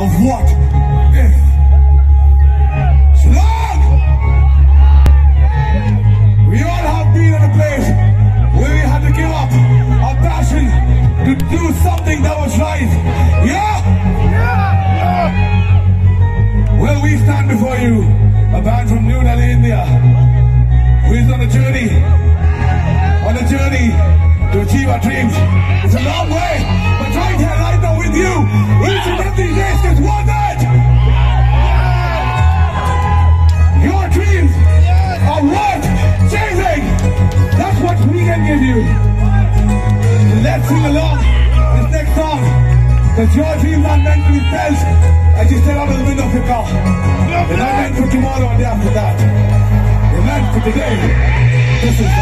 of what if. Shillong! We all have been in a place where we had to give up our passion to do something that was right. Yeah? Well, we stand before you, a band from New Delhi, India, who is on a journey to achieve our dreams. It's a long way, but right here, right now with you, each and every day is one night. Your dreams are worth chasing. That's what we can give you. So let's sing along this next song, because your dreams aren't meant to be felt as you step out of the window of your car. They're not meant for tomorrow and the day after that. They're meant for today. This is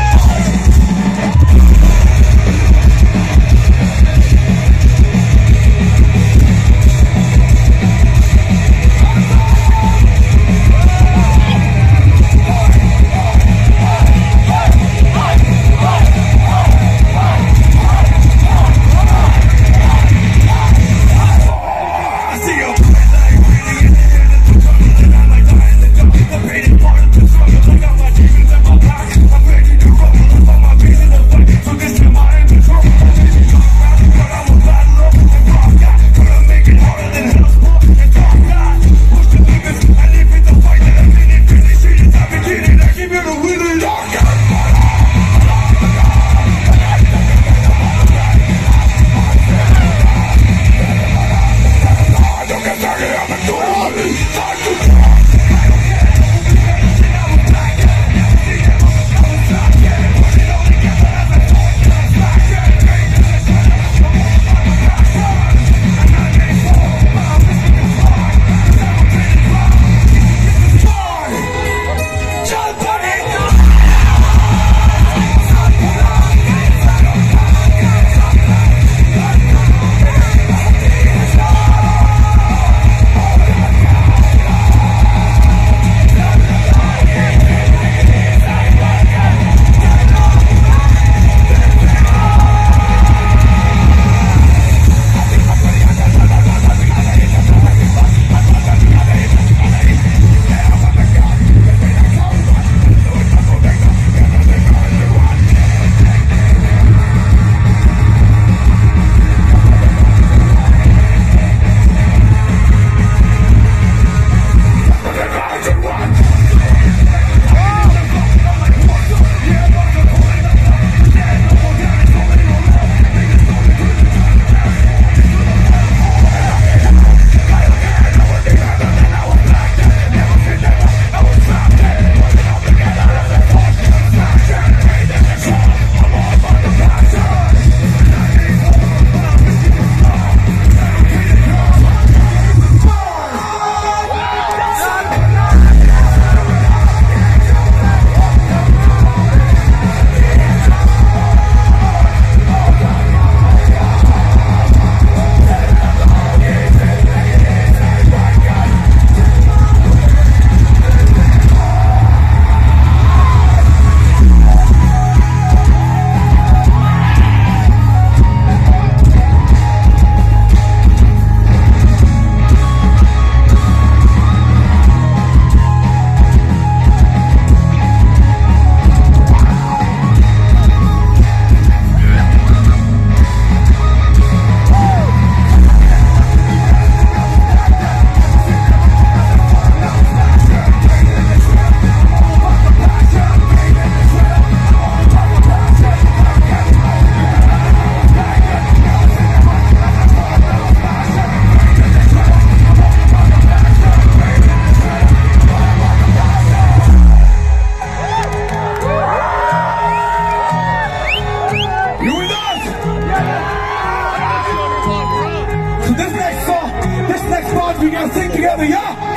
we gotta sing together, yeah?